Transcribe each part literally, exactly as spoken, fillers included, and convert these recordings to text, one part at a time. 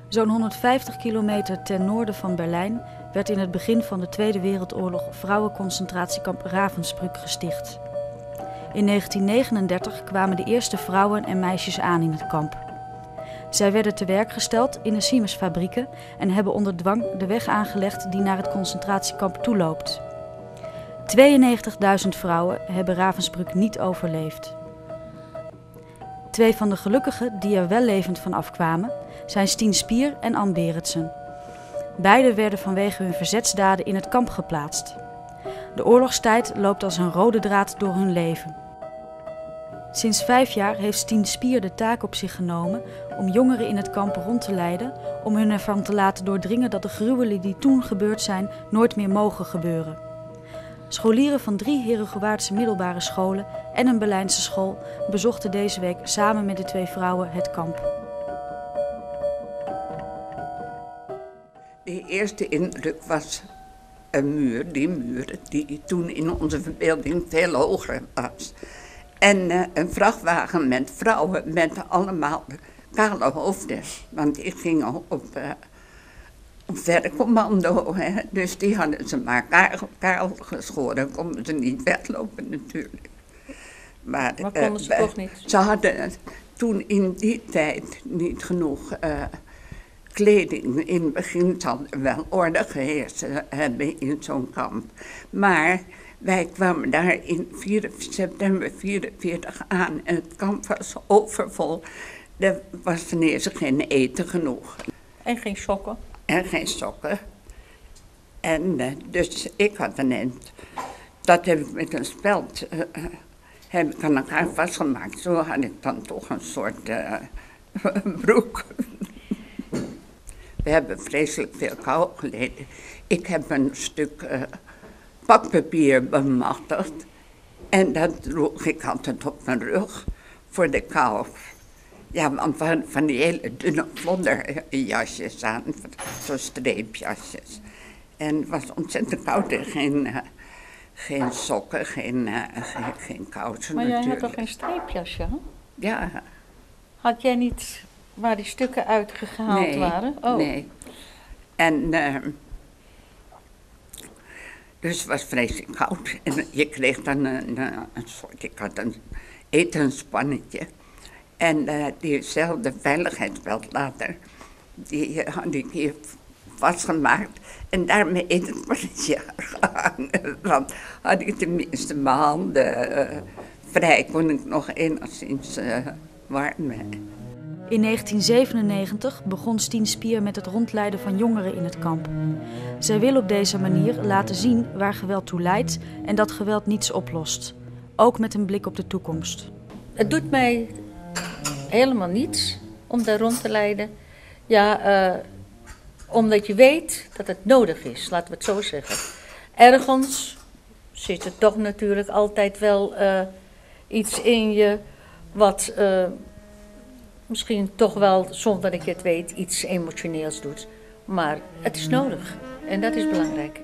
Zo'n honderdvijftig kilometer ten noorden van Berlijn werd in het begin van de Tweede Wereldoorlog vrouwenconcentratiekamp Ravensbrück gesticht. In negentien negenendertig kwamen de eerste vrouwen en meisjes aan in het kamp. Zij werden te werk gesteld in de Siemens-fabrieken en hebben onder dwang de weg aangelegd die naar het concentratiekamp toeloopt. tweeënnegentigduizend vrouwen hebben Ravensbrück niet overleefd. Twee van de gelukkigen die er wel levend van afkwamen zijn Stien Spier en Ann Berendsen. Beiden werden vanwege hun verzetsdaden in het kamp geplaatst. De oorlogstijd loopt als een rode draad door hun leven. Sinds vijf jaar heeft Stien Spier de taak op zich genomen om jongeren in het kamp rond te leiden, om hun ervan te laten doordringen dat de gruwelen die toen gebeurd zijn nooit meer mogen gebeuren. Scholieren van drie Herengewaardse middelbare scholen en een Berlijnse school bezochten deze week samen met de twee vrouwen het kamp. De eerste indruk was een muur, die muur die toen in onze verbeelding veel hoger was. En uh, een vrachtwagen met vrouwen met allemaal kale hoofden, want die gingen op, uh, op vercommando, hè. Dus die hadden ze maar kaal, kaal geschoren, konden ze niet weglopen natuurlijk. Maar, maar konden uh, ze toch niet? Ze hadden toen in die tijd niet genoeg uh, kleding. In het begin zal er wel orde geheerst hebben in zo'n kamp. Maar wij kwamen daar in september vierenveertig aan en het kamp was overvol. Er was ten eerste geen eten genoeg. En geen sokken? En geen sokken. En uh, dus ik had ineens, dat heb ik met een speld, uh, heb ik aan elkaar vastgemaakt. Zo had ik dan toch een soort uh, broek. We hebben vreselijk veel kou geleden. Ik heb een stuk uh, pakpapier bemachtigd en dat droeg ik altijd op mijn rug voor de kou. Ja, want van, van die hele dunne vlodderjasjes aan, zo'n streepjasjes. En het was ontzettend koud en geen, uh, geen sokken, geen, uh, geen, geen kousen maar natuurlijk. Maar jij had toch geen streepjasje, hè? Ja. Had jij niet waar die stukken uitgehaald nee, waren? Oh. Nee. En uh, dus het was vreselijk koud. En je kreeg dan een, een, een soort, ik had een etenspannetje. En uh, diezelfde veiligheidsbelt later, die uh, had ik hier vastgemaakt. En daarmee in het spannetje gehangen. Want had ik tenminste mijn handen uh, vrij, kon ik nog enigszins uh, warm hebben. In negentien zevenennegentig begon Stien Spier met het rondleiden van jongeren in het kamp. Zij wil op deze manier laten zien waar geweld toe leidt en dat geweld niets oplost. Ook met een blik op de toekomst. Het doet mij helemaal niets om daar rond te leiden. Ja, uh, omdat je weet dat het nodig is, laten we het zo zeggen. Ergens zit er toch natuurlijk altijd wel uh, iets in je wat Uh, misschien toch wel, zonder dat ik het weet, iets emotioneels doet. Maar het is nodig en dat is belangrijk.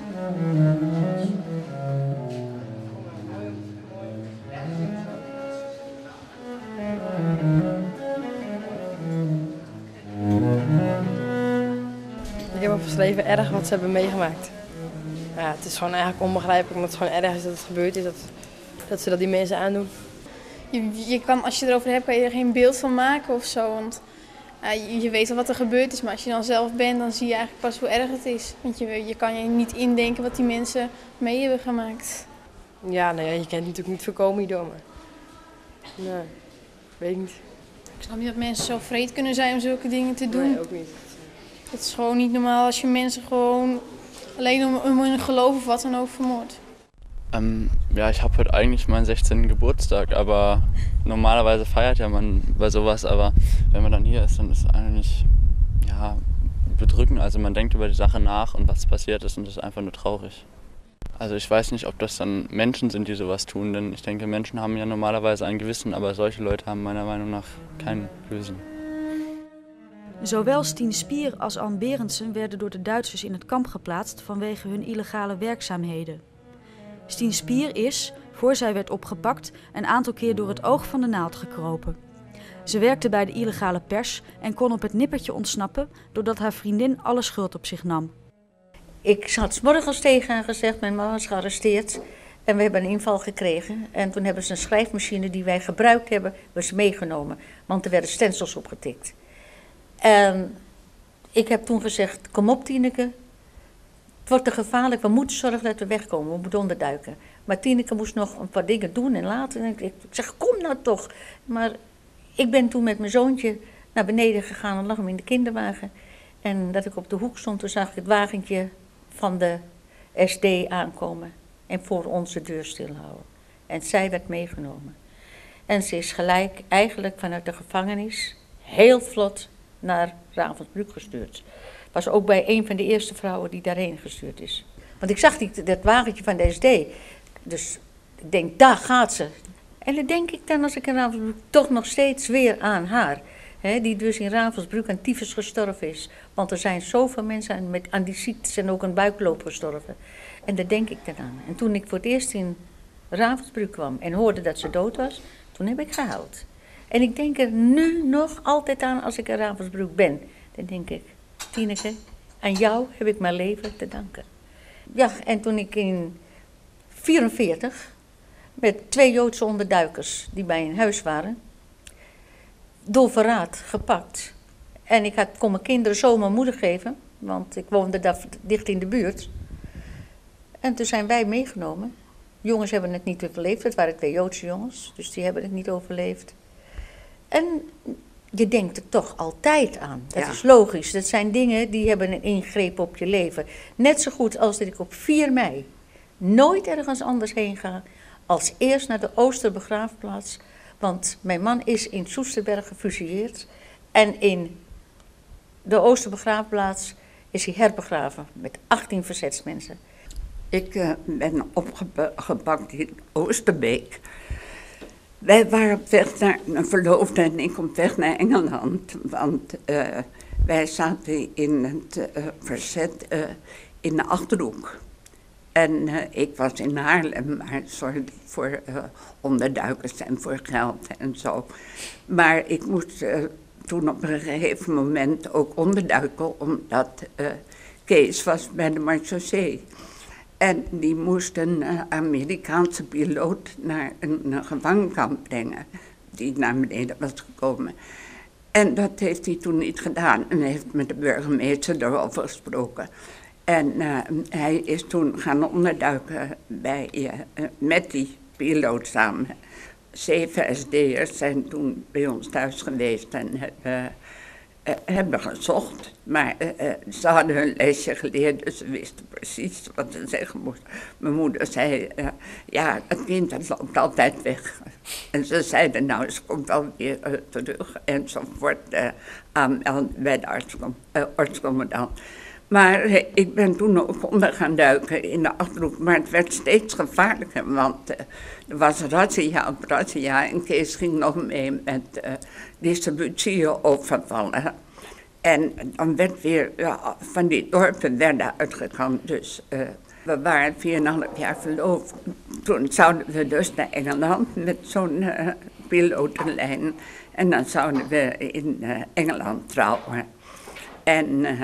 Ik heb opgeschreven erg wat ze hebben meegemaakt. Ja, het is gewoon eigenlijk onbegrijpelijk, omdat het gewoon erg is dat het gebeurd is, dat, dat ze dat die mensen aandoen. Je, je kan, als je erover hebt, kan je er geen beeld van maken of zo. Want uh, je, je weet al wat er gebeurd is, maar als je dan zelf bent, dan zie je eigenlijk pas hoe erg het is. Want je, je kan je niet indenken wat die mensen mee hebben gemaakt. Ja, nou ja, je kan het natuurlijk niet voorkomen hierdoor, maar nee, weet ik niet. Ik snap niet dat mensen zo vreed kunnen zijn om zulke dingen te doen. Nee, ook niet. Het is gewoon niet normaal als je mensen gewoon alleen om, om hun geloof of wat dan ook vermoordt. Ähm, ja, ich habe heute eigentlich meinen sechzehnten Geburtstag, aber normalerweise feiert ja man bei sowas, aber wenn man dann hier ist, dann ist es eigentlich ja, bedrückend. Also man denkt über die Sache nach und was passiert ist und das ist einfach nur traurig. Also ich weiß nicht, ob das dann Menschen sind, die sowas tun, denn ich denke, Menschen haben ja normalerweise ein Gewissen, aber solche Leute haben meiner Meinung nach kein Gewissen. Zowel Stien Spier als Ann Berendsen werden door de Duitsers in het kamp geplaatst vanwege hun illegale werkzaamheden. Stien Spier is, voor zij werd opgepakt, een aantal keer door het oog van de naald gekropen. Ze werkte bij de illegale pers en kon op het nippertje ontsnappen doordat haar vriendin alle schuld op zich nam. Ik had 's morgens tegen haar gezegd, mijn man was gearresteerd en we hebben een inval gekregen. En toen hebben ze een schrijfmachine die wij gebruikt hebben, hebben ze meegenomen, want er werden stencils opgetikt. En ik heb toen gezegd, kom op Tineke, het wordt te gevaarlijk, we moeten zorgen dat we wegkomen, we moeten onderduiken. Maar Tineke moest nog een paar dingen doen en laten. En ik, ik zeg, kom nou toch. Maar ik ben toen met mijn zoontje naar beneden gegaan en lag hem in de kinderwagen. En dat ik op de hoek stond, toen zag ik het wagentje van de S D aankomen en voor onze deur stilhouden. En zij werd meegenomen. En ze is gelijk eigenlijk vanuit de gevangenis heel vlot naar Ravensbrück gestuurd. Was ook bij een van de eerste vrouwen die daarheen gestuurd is. Want ik zag die, dat wagentje van de S D, dus ik denk, daar gaat ze. En dan denk ik dan, als ik in Ravensbrück, toch nog steeds weer aan haar. Hè, die dus in Ravensbrück aan tyfus gestorven is. Want er zijn zoveel mensen aan, met, aan die ziektes en ook een buikloop gestorven. En daar denk ik dan aan. En toen ik voor het eerst in Ravensbrück kwam en hoorde dat ze dood was, toen heb ik gehuild. En ik denk er nu nog altijd aan als ik in Ravensbrück ben. Dan denk ik, Tineke, aan jou heb ik mijn leven te danken. Ja, en toen ik in vierenveertig met twee Joodse onderduikers die bij een huis waren, door verraad gepakt. En ik had, kon mijn kinderen zo mijn moeder geven, want ik woonde daar dicht in de buurt. En toen zijn wij meegenomen. Jongens hebben het niet overleefd, het waren twee Joodse jongens, dus die hebben het niet overleefd. En je denkt er toch altijd aan. Dat ja. is logisch. Dat zijn dingen die hebben een ingreep op je leven. Net zo goed als dat ik op vier mei nooit ergens anders heen ga als eerst naar de Oosterbegraafplaats. Want mijn man is in Soesterberg gefusilleerd. En in de Oosterbegraafplaats is hij herbegraven met achttien verzetsmensen. Ik uh, ben opgepakt in Oosterbeek. Wij waren op weg naar een verloofde en ik op weg naar Engeland. Want uh, wij zaten in het uh, verzet uh, in de Achterhoek. En uh, ik was in Haarlem, maar zorgde voor uh, onderduikers en voor geld en zo. Maar ik moest uh, toen op een gegeven moment ook onderduiken, omdat uh, Kees was bij de marechaussee. En die moest een uh, Amerikaanse piloot naar een, een gevangenkamp brengen, die naar beneden was gekomen. En dat heeft hij toen niet gedaan en heeft met de burgemeester erover gesproken. En uh, hij is toen gaan onderduiken bij, uh, uh, met die piloot samen. Zeven S D'ers zijn toen bij ons thuis geweest en uh, uh, hebben gezocht. Maar uh, uh, ze hadden hun lesje geleerd, dus ze wisten precies wat ze zeggen moesten. Mijn moeder zei, uh, ja, het kind dat loopt altijd weg. En ze zeiden, nou, ze komt wel weer uh, terug enzovoort uh, aanmelden bij de artscommandant. Uh, Maar uh, ik ben toen ook onder gaan duiken in de Achterhoek, maar het werd steeds gevaarlijker, want uh, er was razzia op razzia en Kees ging nog mee met uh, distributie overvallen. En dan werd weer, ja, van die dorpen werden uitgegaan, dus uh, we waren vier en een half jaar verloofd. Toen zouden we dus naar Engeland met zo'n uh, pilotenlijn en dan zouden we in uh, Engeland trouwen. En uh,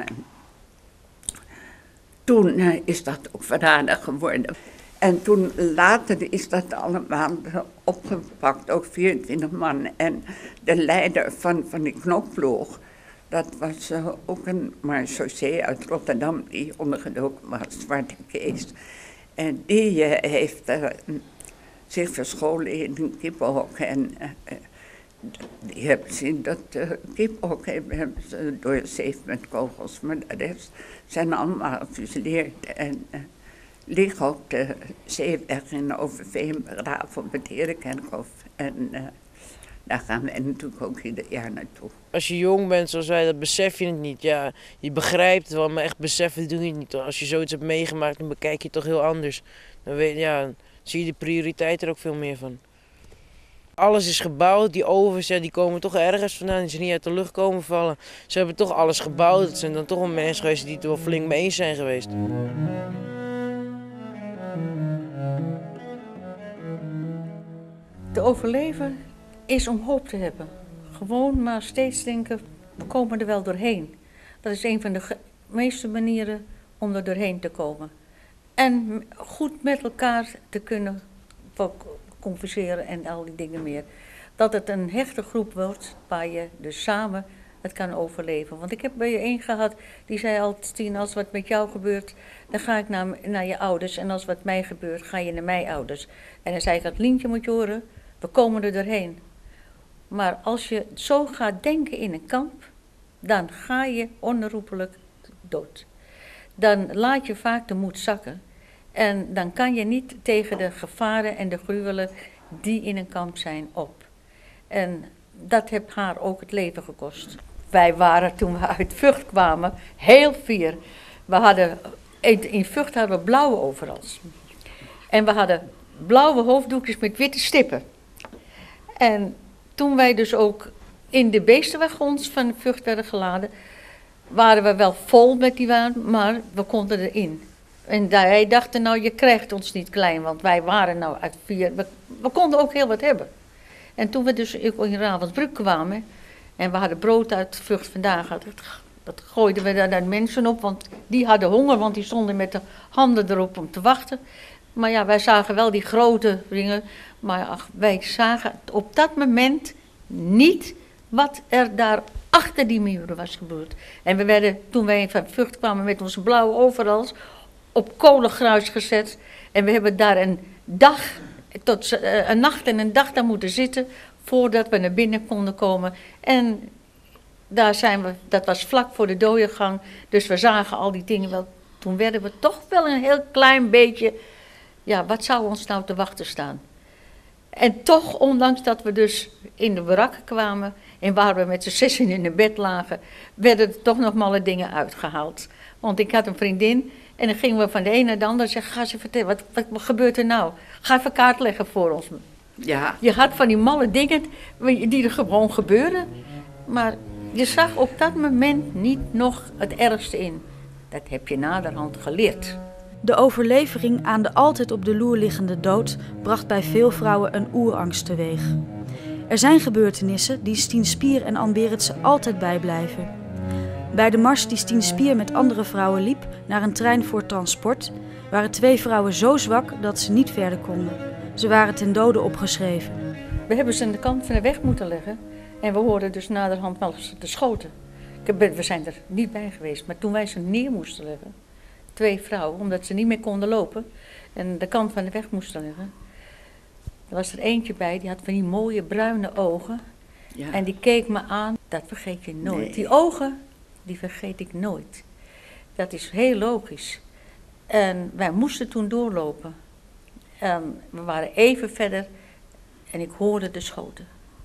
toen uh, is dat ook verraden geworden. En toen later is dat allemaal opgepakt, ook vierentwintig man. En de leider van, van die knokploeg, dat was uh, ook een marechaussee uit Rotterdam die ondergedoken was, Zwarte Kees. En die uh, heeft uh, zich verscholen in een kippenhok. En uh, die hebben zien dat uh, kippenhok hebben ze doorzeefd met kogels. Maar de rest zijn allemaal gefusilleerd. En uh, liggen op de zeeweg in Overveen begraven op het Herenkerkhof. En uh, daar gaan wij natuurlijk ook ieder jaar naartoe. Als je jong bent zoals wij, dan besef je het niet. Ja, je begrijpt het wel, maar echt beseffen doe je het niet. Als je zoiets hebt meegemaakt, dan bekijk je het toch heel anders. Dan, weet, ja, dan zie je de prioriteit er ook veel meer van. Alles is gebouwd, die ovens ja, die komen toch ergens vandaan, die zijn niet uit de lucht komen vallen. Ze hebben toch alles gebouwd, het zijn dan toch wel mensen geweest die het er wel flink mee eens zijn geweest. Te overleven is om hoop te hebben. gewoon maar steeds denken, we komen er wel doorheen. Dat is een van de ge- meeste manieren om er doorheen te komen. En goed met elkaar te kunnen converseren en al die dingen meer. Dat het een hechte groep wordt waar je dus samen het kan overleven. Want ik heb bij je één gehad, die zei altijd, Tien, als wat met jou gebeurt, dan ga ik naar, naar je ouders. En als wat mij gebeurt, ga je naar mijn ouders. En dan zei ik, dat Lientje moet je horen, we komen er doorheen. Maar als je zo gaat denken in een kamp, dan ga je onherroepelijk dood. Dan laat je vaak de moed zakken. En dan kan je niet tegen de gevaren en de gruwelen die in een kamp zijn op. En dat heeft haar ook het leven gekost. Wij waren, toen we uit Vught kwamen, heel fier. We hadden, in Vught hadden we blauwe overals. En we hadden blauwe hoofddoekjes met witte stippen. En toen wij dus ook in de beestenwagons van Vught werden geladen, waren we wel vol met die waan, maar we konden erin. En wij dachten, nou, je krijgt ons niet klein, want wij waren nou uit vier, we, we konden ook heel wat hebben. En toen we dus in Ravensbrück kwamen, en we hadden brood uit Vught vandaag, dat, dat gooiden we daar naar de mensen op, want die hadden honger, want die stonden met de handen erop om te wachten. Maar ja, wij zagen wel die grote dingen, maar ach, wij zagen op dat moment niet wat er daar achter die muren was gebeurd. En we werden, toen wij van Vught kwamen met onze blauwe overals, op kolengruis gezet. En we hebben daar een dag, tot uh, een nacht en een dag daar moeten zitten, voordat we naar binnen konden komen. En daar zijn we, dat was vlak voor de dooiengang, dus we zagen al die dingen wel. Toen werden we toch wel een heel klein beetje, ja, wat zou ons nou te wachten staan? En toch, ondanks dat we dus in de barakken kwamen en waar we met z'n zessen in een bed lagen, werden er toch nog malle dingen uitgehaald. Want ik had een vriendin en dan gingen we van de een naar de ander en zeggen, ga eens vertellen, wat, wat, wat gebeurt er nou? Ga even kaart leggen voor ons. Ja. Je had van die malle dingen die er gewoon gebeuren, maar je zag op dat moment niet nog het ergste in. Dat heb je naderhand geleerd. De overlevering aan de altijd op de loer liggende dood bracht bij veel vrouwen een oerangst teweeg. Er zijn gebeurtenissen die Stien Spier en Ann Berendsen altijd bijblijven. Bij de mars die Stien Spier met andere vrouwen liep naar een trein voor transport, waren twee vrouwen zo zwak dat ze niet verder konden. Ze waren ten dode opgeschreven. We hebben ze aan de kant van de weg moeten leggen en we hoorden dus naderhand wel de schoten. We zijn er niet bij geweest, maar toen wij ze neer moesten leggen, twee vrouwen, omdat ze niet meer konden lopen en de kant van de weg moesten liggen. Er was er eentje bij, die had van die mooie bruine ogen. Ja. En die keek me aan, dat vergeet je nooit. Nee. Die ogen, die vergeet ik nooit. Dat is heel logisch. En wij moesten toen doorlopen. En we waren even verder en ik hoorde de schoten.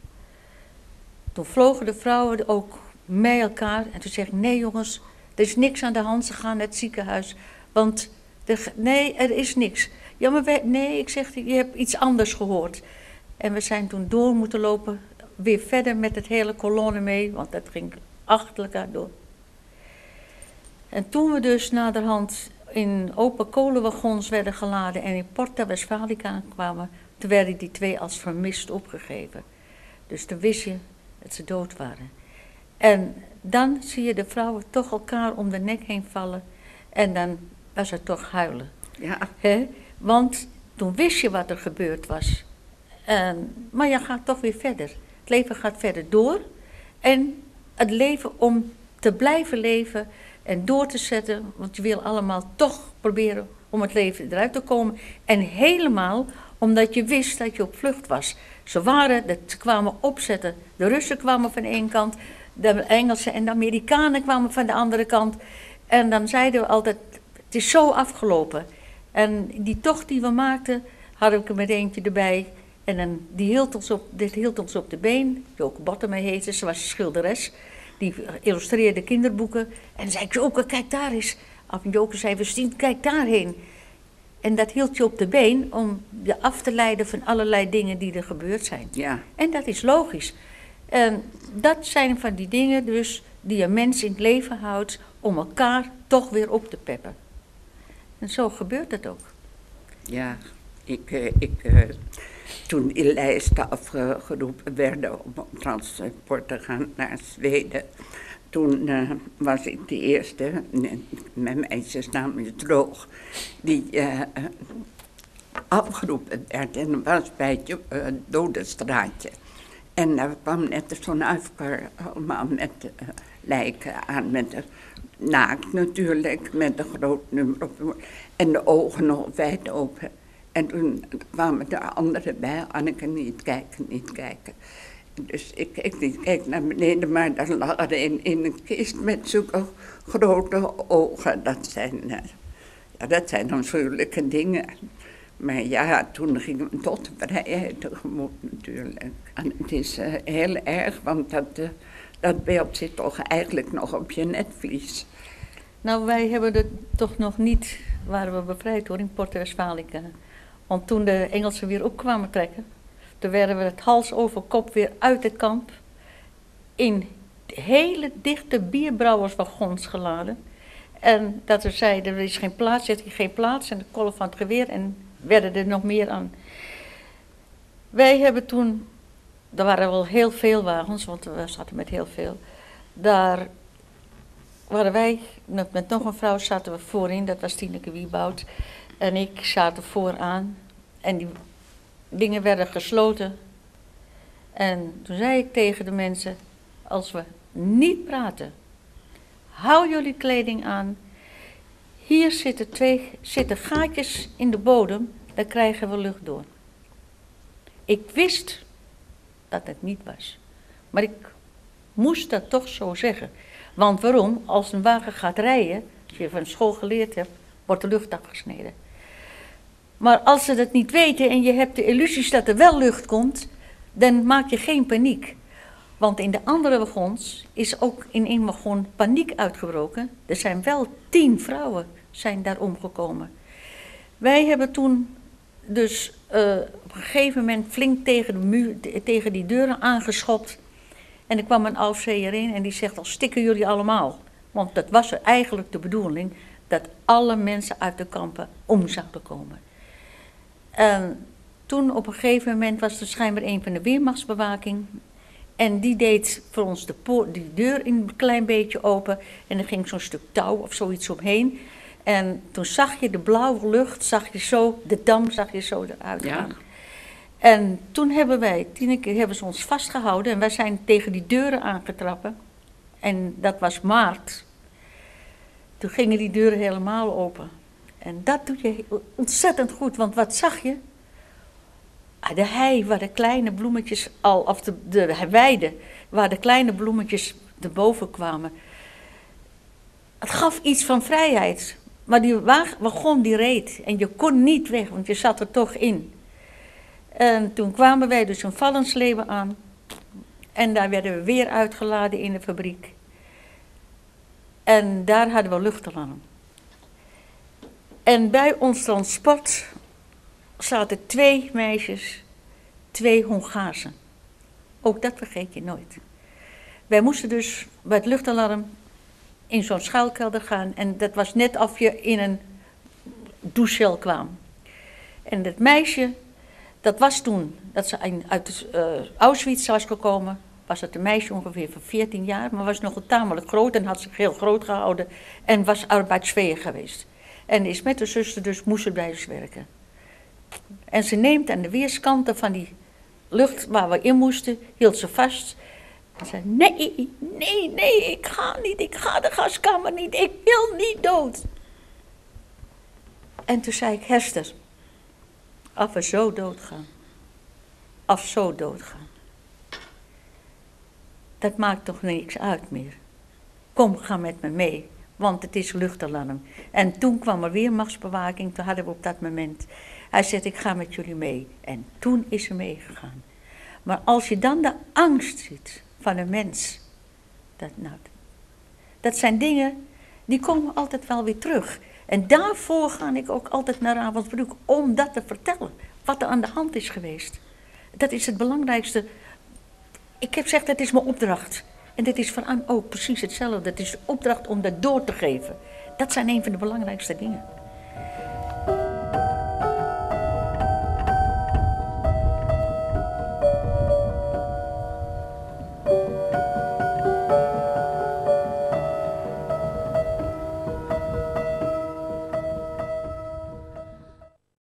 Toen vlogen de vrouwen ook met elkaar en toen zeg ik, nee jongens, er is niks aan de hand, ze gaan naar het ziekenhuis. Want, de, nee, er is niks. Ja, maar wij, nee, ik zeg, je hebt iets anders gehoord. En we zijn toen door moeten lopen, weer verder met het hele kolonne mee, want dat ging achter elkaar door. En toen we dus naderhand in open kolenwagons werden geladen en in Porta Westfalica aankwamen, toen werden die twee als vermist opgegeven. Dus toen wist je dat ze dood waren. En dan zie je de vrouwen toch elkaar om de nek heen vallen en dan was het toch huilen. Ja. He? Want toen wist je wat er gebeurd was. En, maar je gaat toch weer verder. Het leven gaat verder door. En het leven om te blijven leven en door te zetten, want je wil allemaal toch proberen om het leven eruit te komen. En helemaal omdat je wist dat je op vlucht was. Ze waren, dat, ze kwamen opzetten. De Russen kwamen van één kant, de Engelsen en de Amerikanen kwamen van de andere kant. En dan zeiden we altijd, het is zo afgelopen. En die tocht die we maakten, hadden we er met eentje erbij. En dan, die hield ons op, dit hield ons op de been. Joke Bottomé heette, ze was een schilderes. Die illustreerde kinderboeken. En dan zei ik, Joke, kijk daar eens. En Joke zei, we zien, kijk daarheen. En dat hield je op de been om je af te leiden van allerlei dingen die er gebeurd zijn. Ja. En dat is logisch. En dat zijn van die dingen dus die een mens in het leven houdt om elkaar toch weer op te peppen. En zo gebeurt het ook. Ja, ik, uh, ik uh, toen die lijsten afgeroepen werden om op transport te gaan naar Zweden. Toen uh, was ik de eerste, mijn meisjesnaam is Droog, die uh, afgeroepen werd. En dat was bij het uh, Dodenstraatje. En daar kwam net zo'n uitkar allemaal met uh, lijken aan, met de naakt natuurlijk, met een groot nummer op en de ogen nog wijd open. En toen kwamen de anderen bij, Anneke, niet kijken, niet kijken. Dus ik keek niet, keek naar beneden, maar daar lag er een in een kist met zulke grote ogen. Dat zijn, uh, ja, dat zijn afschuwelijke dingen. Maar ja, toen gingen we tot de vrijheid tegemoet natuurlijk. En het is uh, heel erg, want dat, uh, dat beeld zit toch eigenlijk nog op je netvlies. Nou, wij hebben het toch nog niet, waren we bevrijd hoor, in Porto Westfalica. Want toen de Engelsen weer opkwamen trekken, toen werden we het hals over kop weer uit het kamp in hele dichte bierbrouwerswagons geladen. En dat we zeiden, er is geen plaats, zet hier geen plaats, en de kolf van het geweer, en werden er nog meer aan. Wij hebben toen, er waren wel heel veel wagens, want we zaten met heel veel. Daar waren wij, met, met nog een vrouw zaten we voorin, dat was Tineke Wieboud. En ik zaten vooraan. En die dingen werden gesloten. En toen zei ik tegen de mensen, als we niet praten, hou jullie kleding aan. Hier zitten, twee, zitten gaatjes in de bodem, daar krijgen we lucht door. Ik wist dat het niet was. Maar ik moest dat toch zo zeggen. Want waarom? Als een wagen gaat rijden, als je van school geleerd hebt, wordt de lucht afgesneden. Maar als ze dat niet weten en je hebt de illusies dat er wel lucht komt, dan maak je geen paniek. Want in de andere wagons is ook in één wagon paniek uitgebroken. Er zijn wel tien vrouwen zijn daar omgekomen. Wij hebben toen dus uh, op een gegeven moment flink tegen, de muur, tegen die deuren aangeschopt. En er kwam een Alzeer in en die zegt, al stikken jullie allemaal. Want dat was er eigenlijk de bedoeling, dat alle mensen uit de kampen om zouden komen. En toen op een gegeven moment was er schijnbaar een van de weermachtsbewaking. En die deed voor ons de poort, die deur een klein beetje open. En er ging zo'n stuk touw of zoiets omheen. En toen zag je de blauwe lucht, zag je zo, de dam zag je zo eruit gaan. Ja. En toen hebben wij, tien keer hebben ze ons vastgehouden en wij zijn tegen die deuren aangetrappen. En dat was maart. Toen gingen die deuren helemaal open. En dat doet je ontzettend goed, want wat zag je? De hei waar de kleine bloemetjes al, of de, de weide waar de kleine bloemetjes erboven kwamen. Het gaf iets van vrijheid. Maar die wagon die reed en je kon niet weg, want je zat er toch in. En toen kwamen wij dus een Vallensleeuwen aan. En daar werden we weer uitgeladen in de fabriek. En daar hadden we luchtalarm. En bij ons transport zaten twee meisjes, twee Hongaarsen. Ook dat vergeet je nooit. Wij moesten dus bij het luchtalarm in zo'n schuilkelder gaan. En dat was net of je in een douchecel kwam. En dat meisje, dat was toen, dat ze uit uh, Auschwitz was gekomen, was het een meisje ongeveer van veertien jaar, maar was nog tamelijk groot en had zich heel groot gehouden en was arbeidsveer geweest. En is met de zuster dus moest ze blijven werken. En ze neemt aan de weerskanten van die lucht waar we in moesten, hield ze vast. En zei, nee, nee, nee, ik ga niet, ik ga de gaskamer niet, ik wil niet dood. En toen zei ik, Hester, als we zo doodgaan, of zo doodgaan, dat maakt toch niks uit meer. Kom, ga met me mee, want het is luchtalarm. En toen kwam er weer machtsbewaking, toen hadden we op dat moment. Hij zegt, ik ga met jullie mee. En toen is ze meegegaan. Maar als je dan de angst ziet van een mens, dat, nou, dat zijn dingen, die komen altijd wel weer terug. En daarvoor ga ik ook altijd naar Ravensbrück om dat te vertellen, wat er aan de hand is geweest. Dat is het belangrijkste. Ik heb gezegd, dat is mijn opdracht. En dit is van Anne ook precies hetzelfde. Dat is de opdracht om dat door te geven. Dat zijn een van de belangrijkste dingen.